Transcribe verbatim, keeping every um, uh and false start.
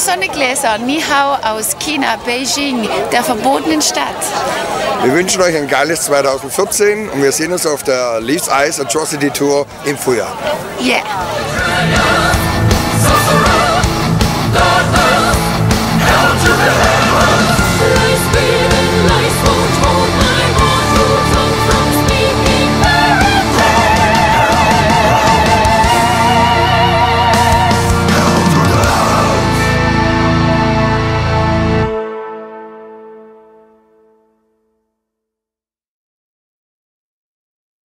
Sonnegläser, Ni Hao aus China, Beijing, der verbotenen Stadt. Wir wünschen euch ein geiles zweitausendvierzehn und wir sehen uns auf der Leaves Ice Atrocity Tour im Frühjahr. Yeah.